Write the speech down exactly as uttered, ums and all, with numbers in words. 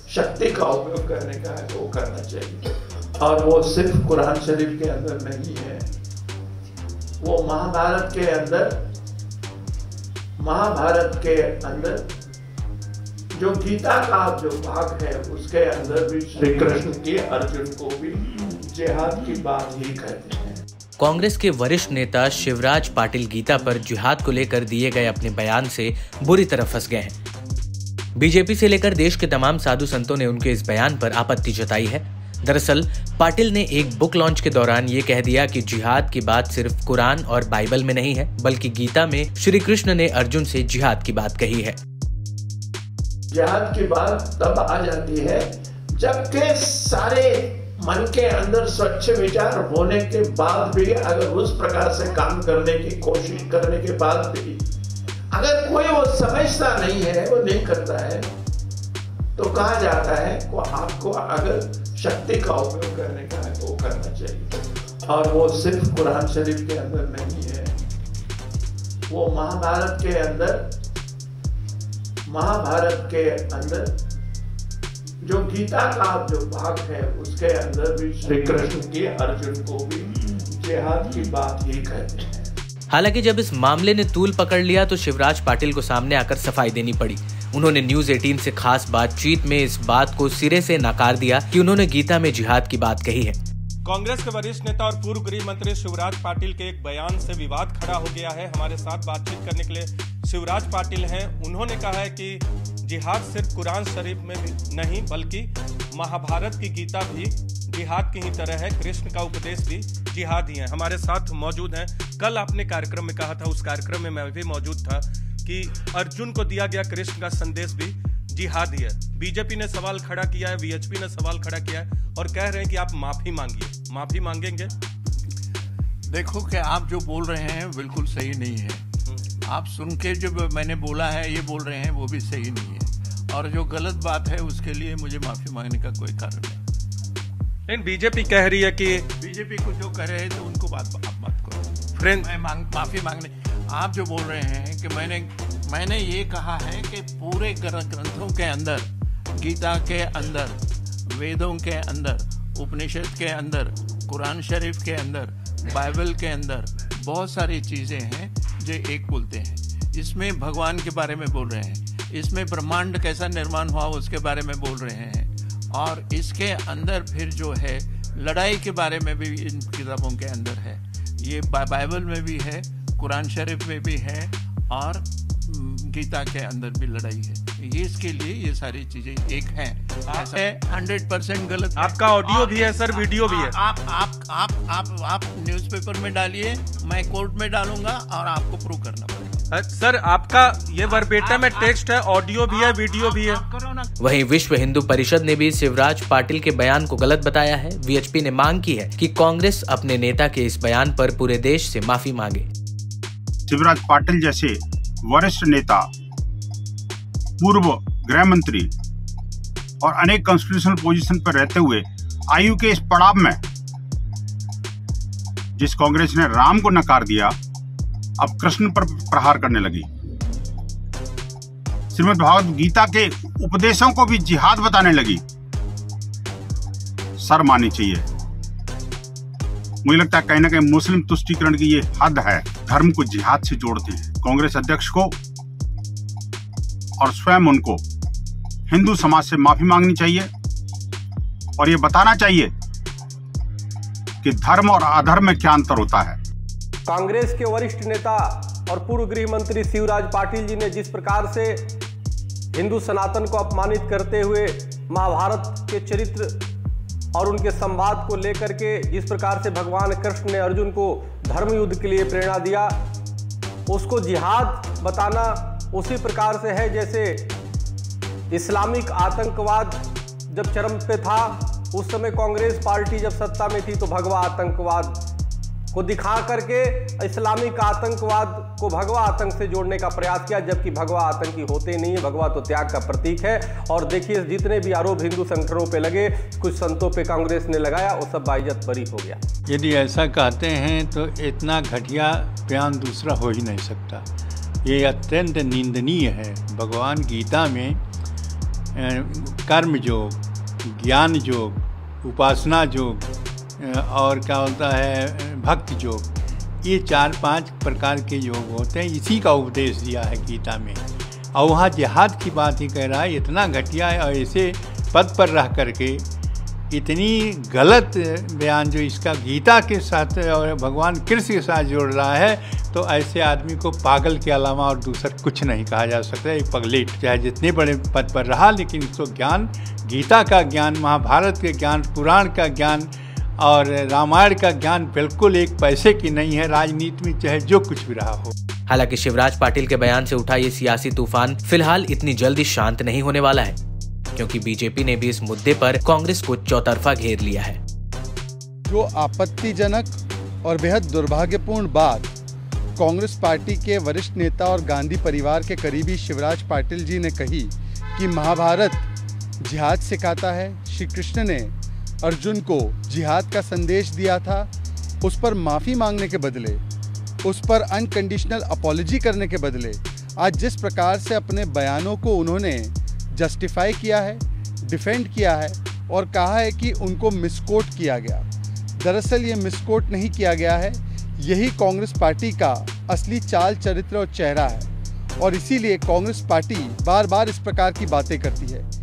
शक्ति का उपयोग करने का है वो करना चाहिए। और वो सिर्फ कुरान शरीफ के अंदर नहीं है, वो महाभारत के अंदर महाभारत के अंदर जो गीता का जो भाग है उसके अंदर भी श्री कृष्ण की अर्जुन को भी जिहाद की बात ही कहते हैं। कांग्रेस के वरिष्ठ नेता शिवराज पाटिल गीता पर जिहाद को लेकर दिए गए अपने बयान से बुरी तरह फंस गए हैं। बीजेपी से लेकर देश के तमाम साधु संतों ने उनके इस बयान पर आपत्ति जताई है। दरअसल पाटिल ने एक बुक लॉन्च के दौरान ये कह दिया कि जिहाद की बात सिर्फ कुरान और बाइबल में नहीं है, बल्कि गीता में श्री कृष्ण ने अर्जुन से जिहाद की बात कही है। जिहाद की बात तब आ जाती है जबकि सारे मन के अंदर स्वच्छ विचार होने के बाद भी अगर उस प्रकार से काम करने की कोशिश करने के बाद भी अगर कोई वो समझता नहीं है, वो नहीं करता है, तो कहा जाता है वो आपको अगर शक्ति का उपयोग करने का है वो करना चाहिए। और वो सिर्फ कुरान शरीफ के अंदर नहीं है, वो महाभारत के अंदर महाभारत के अंदर जो गीता का जो भाग है उसके अंदर भी श्री कृष्ण की अर्जुन को भी जिहाद की बात ही कहते हैं। हालांकि जब इस मामले ने तूल पकड़ लिया तो शिवराज पाटिल को सामने आकर सफाई देनी पड़ी। उन्होंने न्यूज अठारह से खास बातचीत में इस बात को सिरे से नकार दिया कि उन्होंने गीता में जिहाद की बात कही है। कांग्रेस के वरिष्ठ नेता और पूर्व गृह मंत्री शिवराज पाटिल के एक बयान से विवाद खड़ा हो गया है। हमारे साथ बातचीत करने के लिए शिवराज पाटिल हैं। उन्होंने कहा है कि जिहाद सिर्फ कुरान शरीफ में भी नहीं बल्कि महाभारत की गीता भी जिहाद की ही तरह है, कृष्ण का उपदेश भी जिहाद ही है। हमारे साथ मौजूद हैं। कल आपने कार्यक्रम में कहा था, उस कार्यक्रम में मैं भी मौजूद था, कि अर्जुन को दिया गया कृष्ण का संदेश भी जिहाद ही है। बीजेपी ने सवाल खड़ा किया है, वीएचपी ने सवाल खड़ा किया है और कह रहे हैं कि आप माफी मांगिए। माफी मांगेंगे? देखो कि आप जो बोल रहे हैं बिल्कुल सही नहीं है। आप सुन के जो मैंने बोला है ये बोल रहे हैं वो भी सही नहीं है, और जो गलत बात है उसके लिए मुझे माफी मांगने का कोई कारण नहीं। लेकिन बीजेपी कह रही है कि बीजेपी को जो कह रहे हैं तो उनको बात आप बात करो। फ्रेंड मैं मांग माफी मांगने, आप जो बोल रहे हैं कि मैंने मैंने ये कहा है कि पूरे ग्रंथों के अंदर, गीता के अंदर, वेदों के अंदर, उपनिषद के अंदर, कुरान शरीफ के अंदर, बाइबल के अंदर बहुत सारी चीज़ें हैं जो एक बोलते हैं। इसमें भगवान के बारे में बोल रहे हैं, इसमें ब्रह्मांड कैसा निर्माण हुआ उसके बारे में बोल रहे हैं, और इसके अंदर फिर जो है लड़ाई के बारे में भी इन किताबों के अंदर है। ये बाइबल में भी है, कुरान शरीफ में भी है, और गीता के अंदर भी लड़ाई है। ये इसके लिए ये सारी चीजें एक हैं। हंड्रेड परसेंट गलत। आपका ऑडियो भी है सर, वीडियो भी है। आप आप आप आप आप न्यूज़पेपर में डालिए, मैं कोर्ट में डालूंगा और आपको प्रूव करना पड़ेगा। सर आपका ये वर्बेटा में टेक्स्ट है, ऑडियो भी है, वीडियो भी है। वहीं विश्व हिंदू परिषद ने भी शिवराज पाटिल के बयान को गलत बताया है। वीएचपी ने मांग की है कि कांग्रेस अपने नेता के इस बयान पर पूरे देश से माफी मांगे। शिवराज पाटिल जैसे वरिष्ठ नेता, पूर्व गृह मंत्री और अनेक कॉन्स्टिट्यूशनल पोजीशन पर रहते हुए आयु के इस पड़ाव में जिस कांग्रेस ने राम को नकार दिया, अब कृष्ण पर प्रहार करने लगी। श्रीमद् भागवत गीता के उपदेशों को भी जिहाद बताने लगी। शर्म आनी चाहिए। मुझे लगता है कहीं ना कहीं मुस्लिम तुष्टीकरण की ये हद है। धर्म को जिहाद से जोड़ते हैं। कांग्रेस अध्यक्ष को और स्वयं उनको हिंदू समाज से माफी मांगनी चाहिए और ये बताना चाहिए कि धर्म और अधर्म में क्या अंतर होता है। कांग्रेस के वरिष्ठ नेता और पूर्व गृह मंत्री शिवराज पाटिल जी ने जिस प्रकार से हिंदू सनातन को अपमानित करते हुए महाभारत के चरित्र और उनके संवाद को लेकर के जिस प्रकार से भगवान कृष्ण ने अर्जुन को धर्म युद्ध के लिए प्रेरणा दिया, उसको जिहाद बताना उसी प्रकार से है जैसे इस्लामिक आतंकवाद जब चरम पे था, उस समय कांग्रेस पार्टी जब सत्ता में थी तो भगवा आतंकवाद को दिखा करके इस्लामिक आतंकवाद को भगवा आतंक से जोड़ने का प्रयास किया, जबकि भगवा आतंकी होते नहीं है। भगवा तो त्याग का प्रतीक है। और देखिए जितने भी आरोप हिंदू संगठनों पे लगे, कुछ संतों पे कांग्रेस ने लगाया, वो सब बाइज्जत बरी हो गया। यदि ऐसा कहते हैं तो इतना घटिया बयान दूसरा हो ही नहीं सकता। ये अत्यंत निंदनीय है। भगवान गीता में कर्म योग, ज्ञान योग, उपासना योग और क्या होता है भक्ति योग, ये चार पांच प्रकार के योग होते हैं। इसी का उपदेश दिया है गीता में। और वहाँ जिहाद की बात ही कह रहा है। इतना घटिया है और ऐसे पद पर रह करके इतनी गलत बयान जो इसका गीता के साथ और भगवान कृष्ण के साथ जोड़ रहा है, तो ऐसे आदमी को पागल के अलावा और दूसरा कुछ नहीं कहा जा सकता। एक पगलेट चाहे जितने बड़े पद पर रहा, लेकिन इसको ज्ञान, गीता का ज्ञान, महाभारत के ज्ञान, पुराण का ज्ञान और रामायण का ज्ञान बिल्कुल एक पैसे की नहीं है। राजनीति में चाहे जो कुछ भी रहा हो। हालांकि शिवराज पाटिल के बयान से उठा ये सियासी तूफान फिलहाल इतनी जल्दी शांत नहीं होने वाला है, क्योंकि बीजेपी ने भी इस मुद्दे पर कांग्रेस को चौतरफा घेर लिया है। जो आपत्तिजनक और बेहद दुर्भाग्यपूर्ण बात कांग्रेस पार्टी के वरिष्ठ नेता और गांधी परिवार के करीबी शिवराज पाटिल जी ने कही कि महाभारत जिहाद सिखाता है, श्री कृष्ण ने अर्जुन को जिहाद का संदेश दिया था, उस पर माफ़ी मांगने के बदले, उस पर अनकंडीशनल अपॉलॉजी करने के बदले आज जिस प्रकार से अपने बयानों को उन्होंने जस्टिफाई किया है, डिफेंड किया है और कहा है कि उनको मिसकोट किया गया। दरअसल ये मिसकोट नहीं किया गया है, यही कांग्रेस पार्टी का असली चाल चरित्र और चेहरा है और इसीलिए कांग्रेस पार्टी बार बार इस प्रकार की बातें करती है।